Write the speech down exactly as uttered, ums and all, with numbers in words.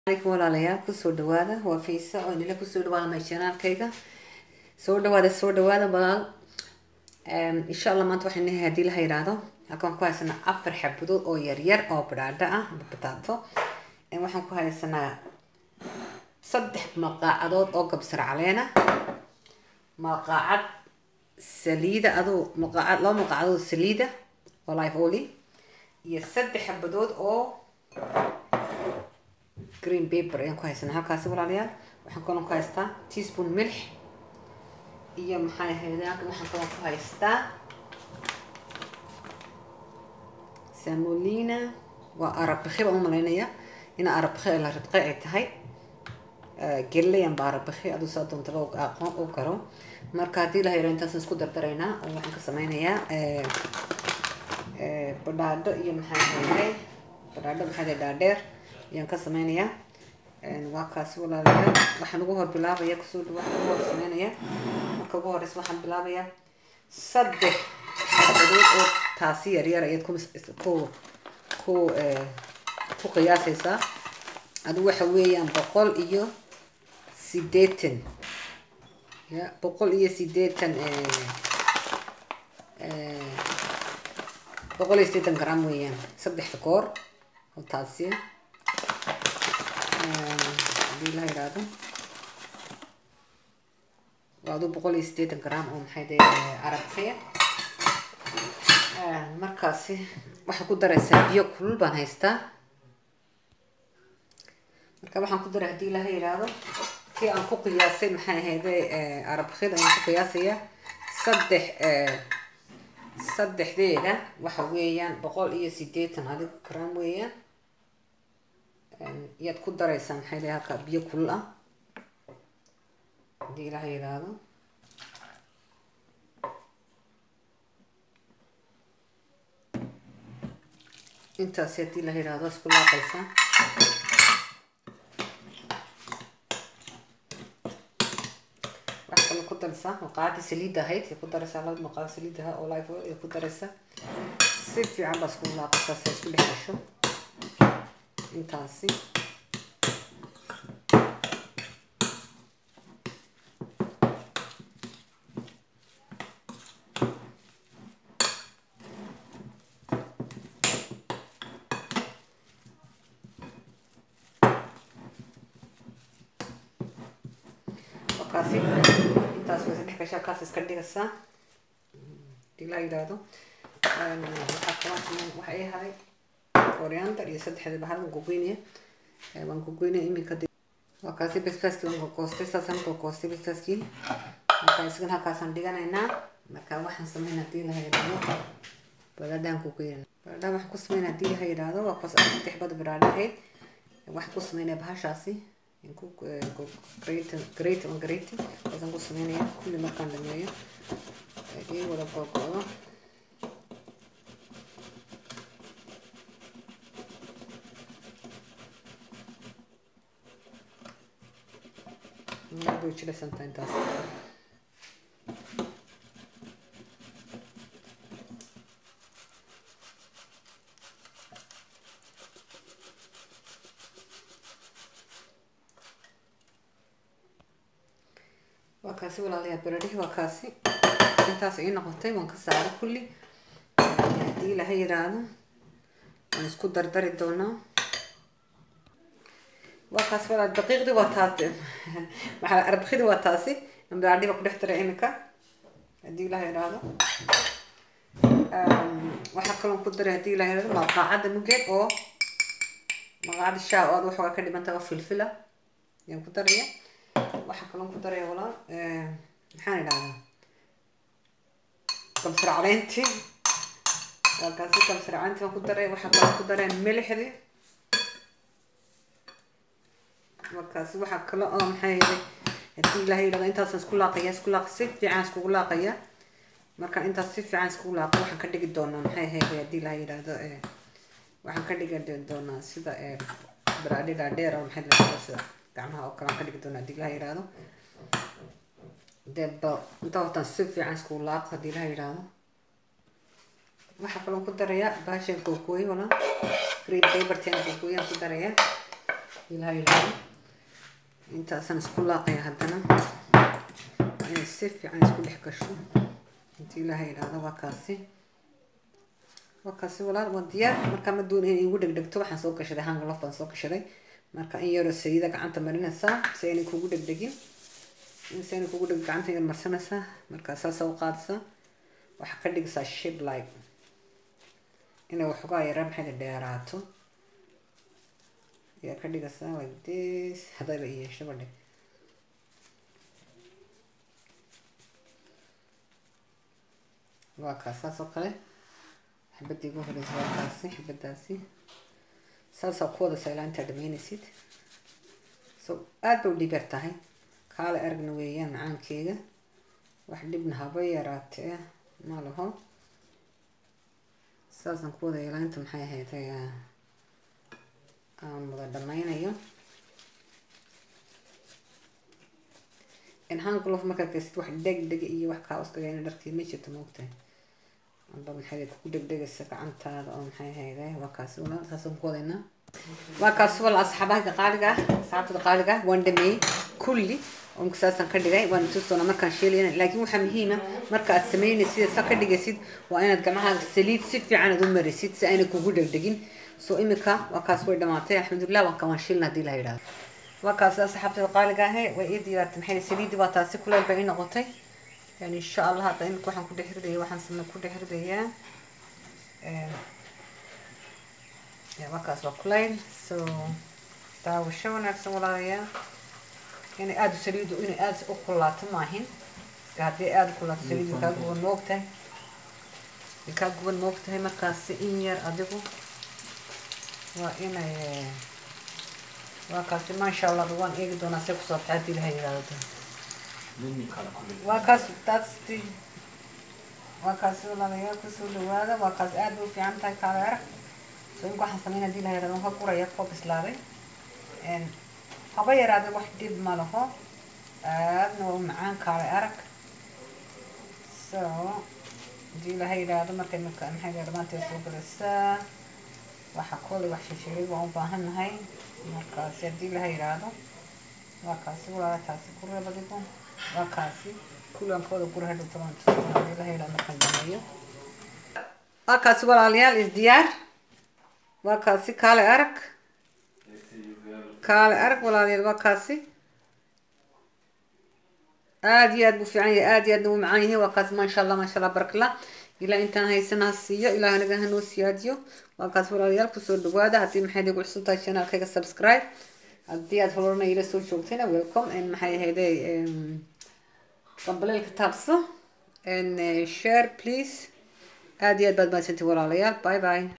عليكم walaalayaal ku soo dhawaada waa fiisa oo inila ku soo dhawaada my channelkayga soo dhawaada soo dhawaada walaal um insha Allah maanta waxaan leeyahay hadii la yiraahdo halkaan ku haysanaa afar xabadood oo yar yar oo baradhada ah bataato ee waxaan ku haysanaa saddex maqaacadood oo kabsar caleena maqaacad saliida adoo maqaacad loo maqaacadood saliida oo live oli iyo saddex xabadood oo green paper ayaan ku haysanaa halkaas walaalayaal waxaan kaloo ku haystaa teaspoon milix iyo maxay ahaydaan waxaan kaloo ku haystaa semolina waa arabakhi baan u malaynaya in arabakhi la radqay ay tahay geleyan baa arabakhi aduu saa doonta loo aqoon u karo marka hadii la yiraahdo intaas isku dardaraynaa oo waxaan ka sameynayaa ee ee baradhada iyo maxay ahayd baradhada maxay dhaadheer yaan ka sameynaya een waa kaas walaalayaal waxaan ugu hor bilaabaya ku soo dhawaad ugu hor sameynaya marka ugu horeysa waxaan bilaabaya saddex xabadood oo taasi yar yar ayad ku ku ku ee ku qiyaasaysa adu waxa weeyaan boqol iyo siddeetan ya boqol iyo siddeetan ee ee boqol iyo siddeetan gram weeyaan saddex koor oo taasi hadii la yiraahdo waa boqol iyo siddeetan gram oo maxay tahay arabkhiya ee markaasi waxa ku daraysaa biyo kulul baan haystaa marka waxaan ku daray hadii la yiraahdo tii aan ku qiyaasay maxay ahayd ee arabkhida aan ku qiyaasaya saddex ee saddexdeeda waxa weeyaan boqol iyo siddeetan adiga gram weeyaan yaad ku daraysaa maxay leeyahay halka biyo kulul ah hadii la yiraahdo intaas hadii la yiraahdo isku laaqaysaa waxaan ku daraysaa maqaadi saliida ahayd ku daraysaa laba maqaadi saliida ah oo live oil ku daraysaa si fiican baa isku laaqaysaa si isku dhexgasho intaasi wakaasi intaas way saddex kasha kaas iska dhigaysaa dila yiraahdo een waxa kaloo waxa ay haray coriander iyo saddexda bahal aan ku goynay ee waan ku goynay imika waa kaasi basbaaski aan ku koostay saasan ku koostay basbaaski marka isgan halkaasaan dhiganaynaa marka waxaan sameynaa hadii la yiraahdo baradhada ku goynay baradhada waxaan ku sameynaa hadii la yiraahdo waa qof saddex bad baradhada waxaan ku sameynaa bahashaasi in ku great great on great waxaan ku sameynaa kulli markaan dhameeyo ee wada go'o ما بيجي له سنتين تاس وكاسي ولا ليه برده وكاسي انتاس اي نقطتين وانكسر كلي دي له هي رانا نسكو دردر دونا وكاس ولا الدقيق دي واتاسي مع الاربخي دي واتاسي من بعد ما كنت احترق عينك هدي لها يراهdo waxa kale oo ku daray hadii la yiraahdo maqaacada nugeed oo maqaacada shaa oo waxa ka dhimanta filfila yaan ku daraya waxa kale oo ku daray wala ee maxaan idhaahdaa kabsar caleenti waa kaasi kabsar caleenti ku daray waxa kale oo ku daray milixdi markaas waxa kale oo maxay hadii la yiraahdo intaas isku laaqaya isku laaq si fiican isku laaqaya marka intaas si fiican isku laaq waxaan ka dhigi doonaa maxay hadii la yiraahdo ee waxaan ka dhigi doonaa sida ee baradhada dheer oo maxay la sida gacmaha oo kala ka dhigi doonaa hadii la yiraahdo deba intaas si fiican isku laaq hadii la yiraahdo waxa kale oo ku daraya baashan kookooy wala green paper tan kookooy ku daraya ilaahay ilaahay intaasaan isku laaqaya haddana inay si fiican isku dhex gasho intii ilaahay idhaahdo waa kaasi waa kaasi walaal waa diyaar markaa ma doon inay igu dhegdhegto waxaan soo gashaday hang lof baan soo gashaday marka in yaroo saliida gacanta marinaysaa si aynay kugu dhegdhegin si aynay kugu dheg gacanta yar marsanaysaa markaa saasa u qaadaysaa waxaa ka dhigaysaa shape like inay waxoogaa yara maxay dheeraato yaa ka dhigaysaa like this haddayba i yeesho badhe waa kaas saas oo kale xibadii ugu horeysa waa kaasi xibadaasi saasaa ku wadaysaa ilaa intaa dhamaynaysid so aad bay u dhib yar tahay kaale aragna weeyaan macaankeyga wax dhibna haba yaraatee ma laho saasaan ku wadaya ilaa inta maxay ahayd aan wada dhamaynayo in hanglof markaa kaysid wax dhegdhega iyo wax kaa uskagayna dharkii ma jirto maogtahay amba maxay kugu dhegdhegaysa gacantaada oo maxay ahayde waa kaasi walaal saasaan ku wadaynaa waa kaasi walaal asxaabaha qaaliga ah asxaabtada qaaliga ah waan dhameeyey kulli oo saasaan ka dhigay waan tusoona markaan sheelayna laakiin waxaa muhiima marka aad sameynaysid saa ka dhigaysid waa inaad gacmaha saliid si fiican aad u marisid si aanay kugu dhegdhegin soo imika waa kaas way dhamaatay alxamdulilah waan kawaan shiilna haddii la yidhahdo waa kaas asxaabtada qaaliga ahe way ii diyaartay maxay saliidii waa taasi kuleel bay ii noqotay يعني إن شاء الله هذا إنك وحن كده حردية وحن سمي كده حردية يا مكاس وكلين سو تاو شو نفس ولاية يعني أدو سريدو إني أدو أكلات ماهين قاعد أدو كلات سريدو كاغو نوقته كاغو نوقته مكاس إنير أدو وإنا مكاس ما شاء الله دوان إيه دونا سكسو تعدي لهاي هذا waa kaas taasti waa kaas walaalayaal kusoo dhawaada waa kaas aad u fiican tahay kaale arag soo in waxaan sameyn haddii la yaraado ka guraya koo bislaaday haba yaraade wax dhib ma laho aadna waa macaan kaale arag so haddii la yiraahdo markay marka maxay dhamaanteed soo galaysaa waxa koolay wax shisheeyay waan u baahannahay markaas haddii la yiraahdo waa kaas walaalayaal taasi guraya badigo waa kaasi kulan kooda guraha dhigtaan tusoo la heelaa markaan dhameeyo waa kaasi walaalayaal is diyaar waa kaasi kaale arag kaale arag walaalayaal waa kaasi aad iyo aad buu fiican yahay aad iyo aad buu macaan yahay waa kaasi ma sha Allah ma sha Allah barakallah ilaa intaan haysana siiyo ilaa naga hanoo siyaadiyo waa kaasi walaalayaal kusoo dhawaada haddii maxay igu cusub tahay channelkayga subscribe haddii aad horena ila soo joogtayna welcome and maxay ahayday قبل الكتابسة and share please. آدي أدباد ما سنتي ولا ليال. باي باي.